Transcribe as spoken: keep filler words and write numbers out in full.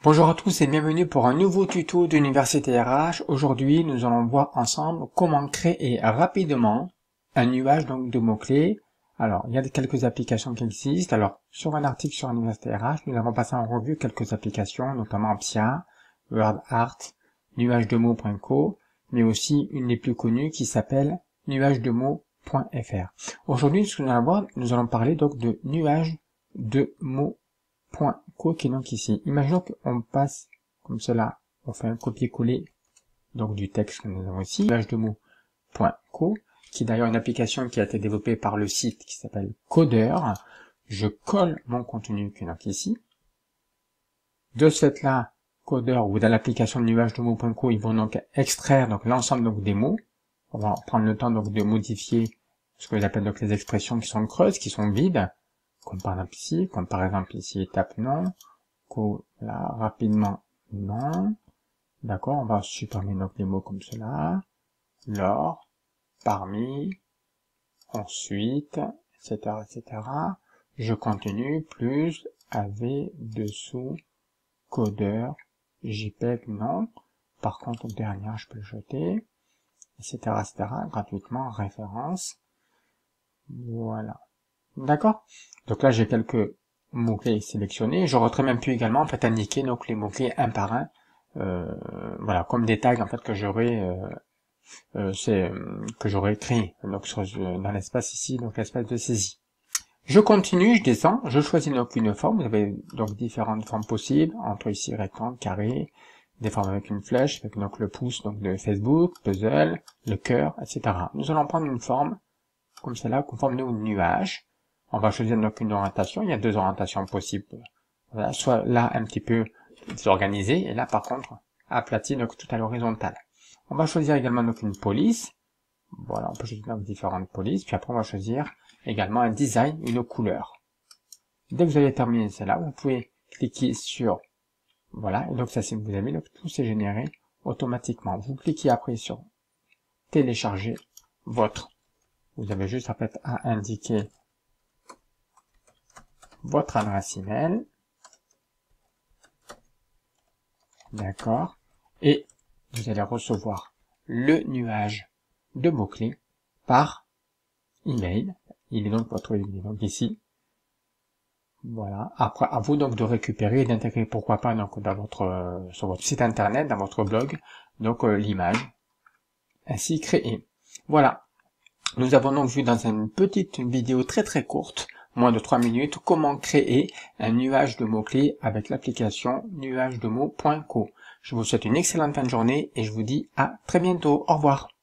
Bonjour à tous et bienvenue pour un nouveau tuto d'Université R H. Aujourd'hui, nous allons voir ensemble comment créer rapidement un nuage donc de mots-clés. Alors, il y a quelques applications qui existent. Alors, sur un article sur Université R H, nous avons passé en revue quelques applications, notamment Psia, WordArt, nuage de mots point co, mais aussi une des plus connues qui s'appelle nuage de mots point F R. Aujourd'hui, ce que nous allons voir, nous allons parler donc de nuage de mots point co qui est donc ici. Imaginons qu'on passe comme cela, on fait un copier-coller donc du texte que nous avons ici, nuage de mots point co, qui est d'ailleurs une application qui a été développée par le site qui s'appelle Coder. Je colle mon contenu qui est donc ici. De ce fait-là, Coder ou dans l'application de nuage de mots point co, ils vont donc extraire donc l'ensemble donc des mots. On va prendre le temps donc de modifier ce que j'appelle donc les expressions qui sont creuses, qui sont vides. Comme par exemple ici, comme par exemple ici, étape non, co, là, rapidement, non, d'accord, on va supprimer donc les mots comme cela, lors, parmi, ensuite, et cetera, et cetera, je continue, plus, avec, dessous, codeur, JPEG, non, par contre, dernière, je peux le jeter, et cetera, et cetera, gratuitement, référence, voilà. D'accord? Donc là, j'ai quelques mots-clés sélectionnés. J'aurais même pu également, en fait, indiquer donc les mots-clés un par un, euh, voilà, comme des tags, en fait, que j'aurais, euh, euh, c'est, euh, que j'aurais créé, donc, sur, dans l'espace ici, donc l'espace de saisie. Je continue, je descends, je choisis donc une forme. Vous avez donc différentes formes possibles, entre ici, rectangle, carré, des formes avec une flèche, avec donc le pouce, donc de Facebook, puzzle, le cœur, et cetera. Nous allons prendre une forme, comme celle-là, conforme de nuage. On va choisir donc une orientation, il y a deux orientations possibles, voilà, soit là un petit peu désorganisé, et là par contre aplati, donc tout à l'horizontale. On va choisir également donc une police, voilà, on peut choisir donc différentes polices, puis après on va choisir également un design, une couleur. Dès que vous avez terminé celle-là, vous pouvez cliquer sur, voilà, et donc ça c'est vous avez donc tout s'est généré automatiquement. Vous cliquez après sur télécharger votre, vous avez juste en fait à indiquer votre adresse email, d'accord, et vous allez recevoir le nuage de mots-clés par email. Il est donc votre email donc ici. Voilà. Après, à vous donc de récupérer et d'intégrer, pourquoi pas, donc dans votre euh, sur votre site internet, dans votre blog, donc euh, l'image ainsi créée. Voilà. Nous avons donc vu dans une petite vidéo très très courte, moins de trois minutes, comment créer un nuage de mots-clés avec l'application nuage de mots point co. Je vous souhaite une excellente fin de journée et je vous dis à très bientôt. Au revoir.